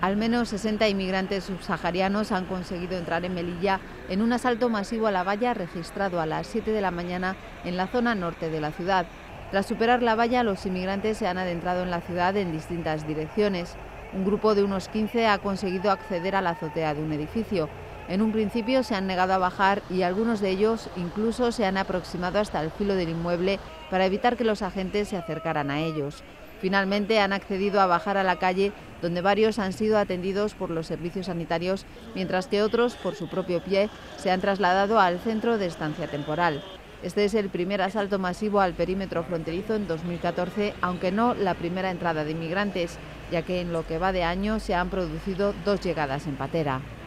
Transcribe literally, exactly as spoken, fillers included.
Al menos sesenta inmigrantes subsaharianos han conseguido entrar en Melilla en un asalto masivo a la valla registrado a las siete de la mañana en la zona norte de la ciudad. Tras superar la valla, los inmigrantes se han adentrado en la ciudad en distintas direcciones. Un grupo de unos quince ha conseguido acceder a la azotea de un edificio. En un principio se han negado a bajar y algunos de ellos incluso se han aproximado hasta el filo del inmueble para evitar que los agentes se acercaran a ellos. Finalmente han accedido a bajar a la calle, donde varios han sido atendidos por los servicios sanitarios, mientras que otros, por su propio pie, se han trasladado al centro de estancia temporal. Este es el primer asalto masivo al perímetro fronterizo en dos mil catorce, aunque no la primera entrada de inmigrantes, ya que en lo que va de año se han producido dos llegadas en patera.